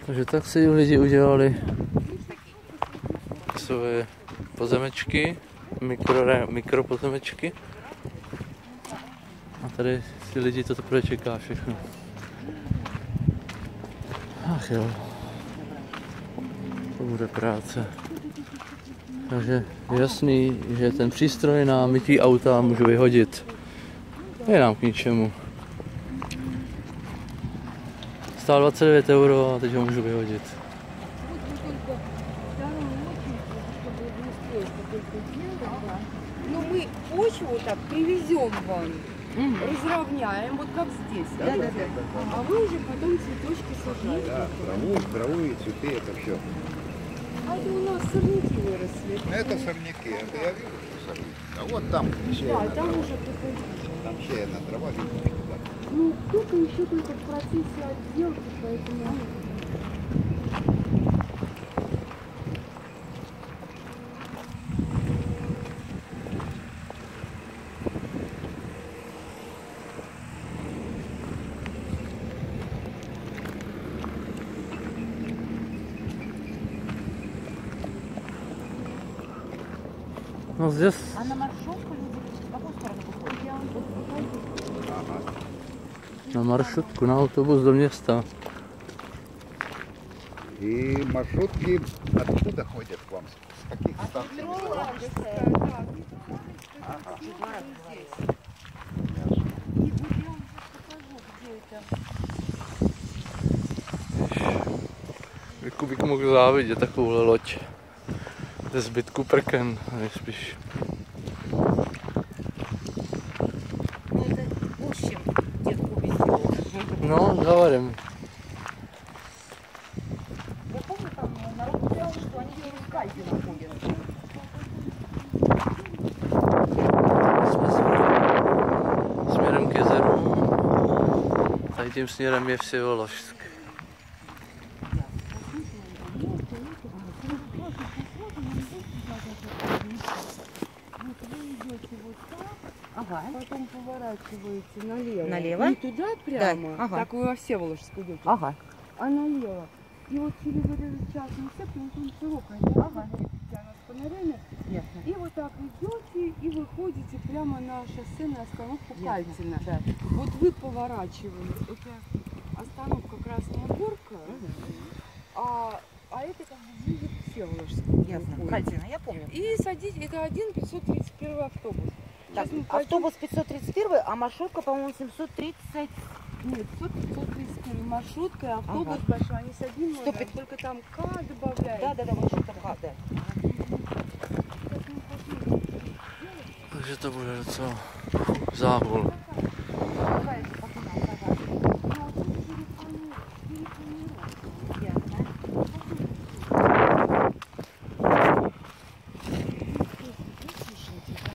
Takže tak si lidi udělali své pozemečky, mikropozemečky. A tady si lidi to teprve čeká všechno. Ach jo, to bude práce. Takže jasný, že ten přístroj na mytí auta můžu vyhodit. Je nám k ničemu. Stál 29 € a teď ho můžu vyhodit. Но мы почву так привезем вам, разровняем, вот как здесь. Да? А вы уже потом цветочки сажаете. Да, траву и цветы, это все. А это у нас сорняки выросли. Это сорняки, это я вижу, что сорняки. А вот там Да, там уже приходит. там чайная трава. Ну, кто-то еще только в процессе отделки, поэтому... Ну здесь... А на маршрутку в какую сторону выходит? На маршрутку, на автобус до места. И маршрутки откуда ходят к вам? С каких станций? Kubík mohl závidět takovouhle loď ze zbytku prken, nejspíš. No, говорим. Я помню, там народ говорил, что они через Кальпи находят. Směrem k jezeru. Tady tím směrem je Vševoложsk. Ага. Потом поворачиваете налево. Налево? Не туда прямо, Да. Ага. так вы во Всеволожск идете, Ага. а налево. И вот через этот частный сектор, он широкая дорога, она с фонарями. Ясно. И вот так идете и выходите прямо на шоссе на остановку Кальцина. Да. Вот вы поворачивали, это остановка Красная Горка, а это как бы ближе к Всеволожску. Ясно. Кальцина, я помню. И садитесь, это 531 автобус. Так, Сейчас мы пойдем- автобус 531, а маршрутка, по-моему, 730. Нет, 531 маршрутка, и автобус Ага. большой, они с одним номером, 105. только там К добавляют. Да, маршрутка, да. Takže to bude docela záhul.